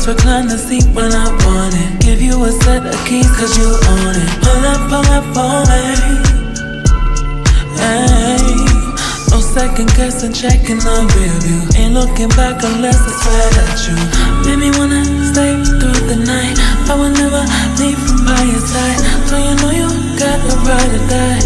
seats, recline the seat when I want it. Give you a set of keys cause you own it. Pull up on me. Hey, no second guessing, checking the rearview. Ain't looking back unless it's right at you. Made me wanna stay through the night. I would never leave from by your side. So you know you got the right to die.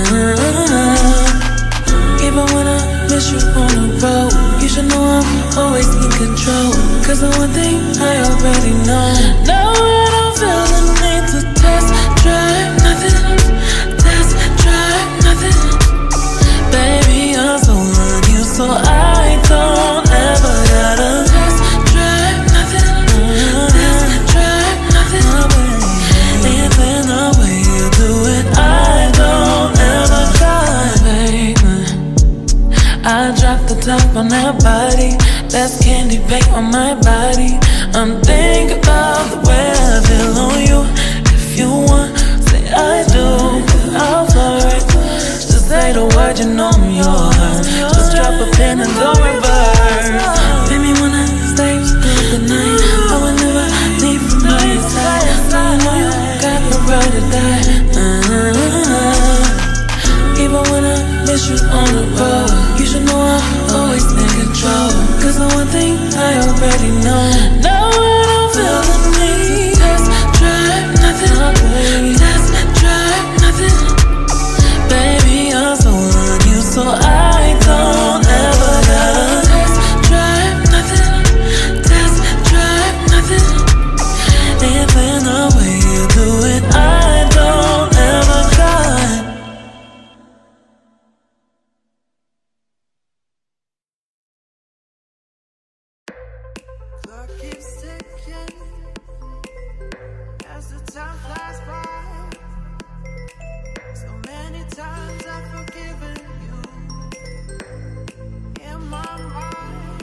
Even when I miss you on the road, you should know I'm always in control. Cause the one thing I already know. Now I don't feel the need to test drive nothing. Test drive nothing. Baby, I'm so on you, so I don't ever gotta test drive nothing. Test drive nothing. Even the way you do it, I don't ever try, baby. I drop the top on that body. That's candy paint on my body. I'm thinking about the way I feel on you. If you want, say I do, I'll flourish. Just say the word, you know I'm yours. Just drop a pin and don't worry about